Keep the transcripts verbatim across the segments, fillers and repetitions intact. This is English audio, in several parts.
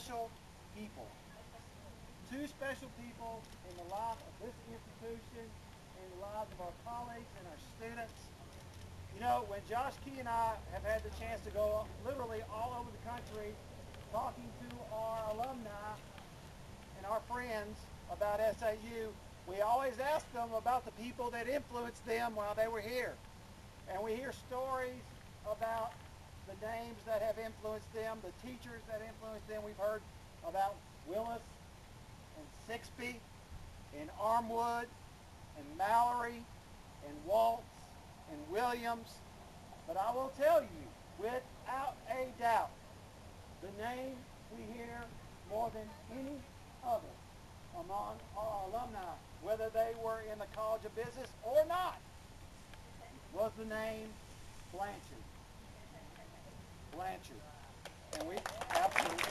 special people. Two special people in the life of this institution, in the lives of our colleagues and our students. You know, when Josh Key and I have had the chance to go literally all over the country talking to our alumni and our friends about S A U, we always ask them about the people that influenced them while they were here. And we hear stories about the names that have influenced them, the teachers that influenced them. We've heard about Willis and Sixby and Armwood and Mallory and Waltz and Williams. But I will tell you, without a doubt, the name we hear more than any other among our alumni, whether they were in the College of Business or not, was the name Blanchard. Blanchard. And we absolutely...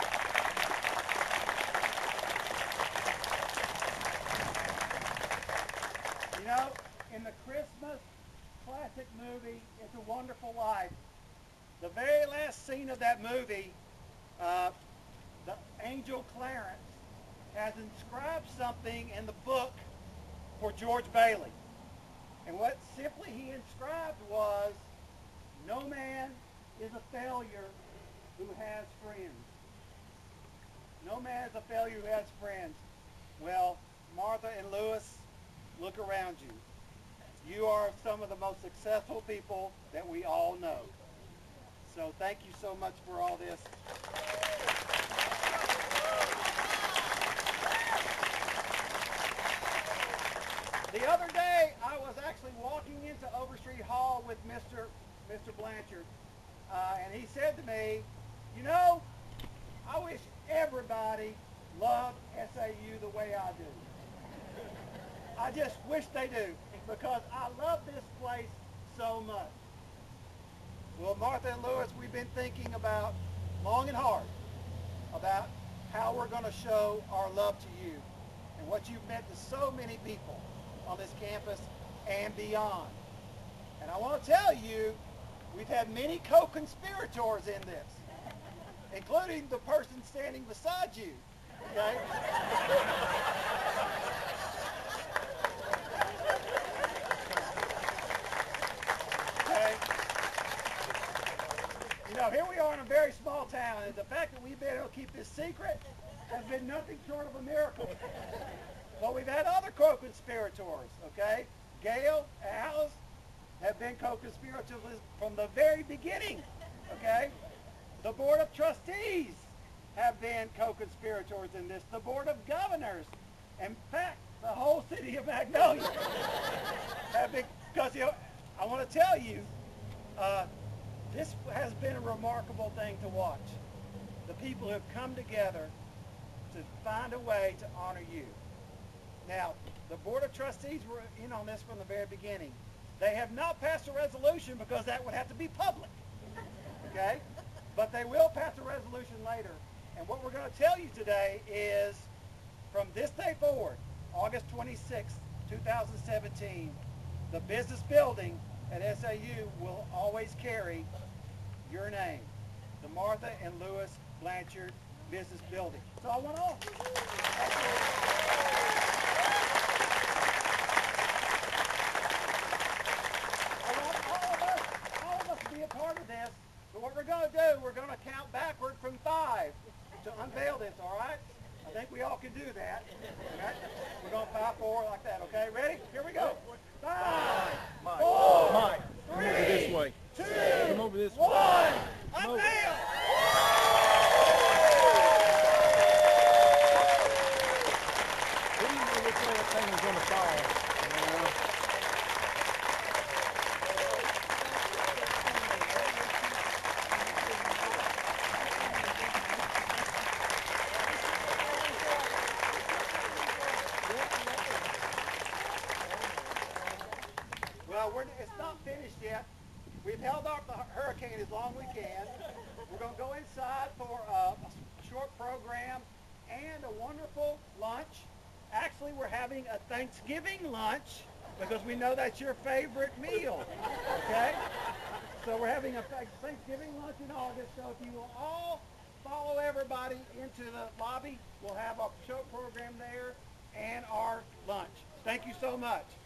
You know, in the Christmas classic movie, It's a Wonderful Life, the very last scene of that movie, uh, the angel Clarence has inscribed something in the book for George Bailey. And what simply he inscribed was, no man is a failure who has friends. No man is a failure who has friends. Well, Martha and Lewis, look around you. You are some of the most successful people that we all know. So thank you so much for all this. The other day, I was actually walking into Overstreet Hall with Mister Mister Blanchard, uh, and he said to me, you know, I wish everybody loved S A U the way I do. I just wish they do, because I love this place so much. Well, Martha and Lewis, we've been thinking about, long and hard, about how we're going to show our love to you and what you've meant to so many people on this campus and beyond. And I want to tell you, we've had many co-conspirators in this, including the person standing beside you. Okay? Okay? You know, here we are in a very small town, and the fact that we've been able to keep this secret has been nothing short of a miracle. But we've had other co-conspirators, okay? Gail, Alice have been co-conspirators from the very beginning, okay? The Board of Trustees have been co-conspirators in this. The Board of Governors, in fact, the whole city of Magnolia have been, because, you know, I want to tell you, uh, this has been a remarkable thing to watch. The people who have come together to find a way to honor you. Now, the Board of Trustees were in on this from the very beginning. They have not passed a resolution because that would have to be public, okay? But they will pass a resolution later. And what we're going to tell you today is, from this day forward, August twenty-sixth, two thousand seventeen, the business building at S A U will always carry your name, the Martha and Lewis Blanchard Business Building. So I want all. Be a part of this, but what we're going to do, we're going to count backward from five to unveil this, all right? I think we all can do that. Okay? We're going to five, four, like that, okay? Ready? Here we go. Five, Mike. four, Mike. three, Come over this way. two, Come over this way. one, Come over. unveil! We didn't know which way that thing was going to fall. You know? Well, we're, it's not finished yet. We've held off the hurricane as long as we can. We're going to go inside for a, a short program and a wonderful lunch. Actually, we're having a Thanksgiving lunch because we know that's your favorite meal, okay? So we're having a Thanksgiving lunch in August, so if you will all follow everybody into the lobby. We'll have our show program there and our lunch. Thank you so much.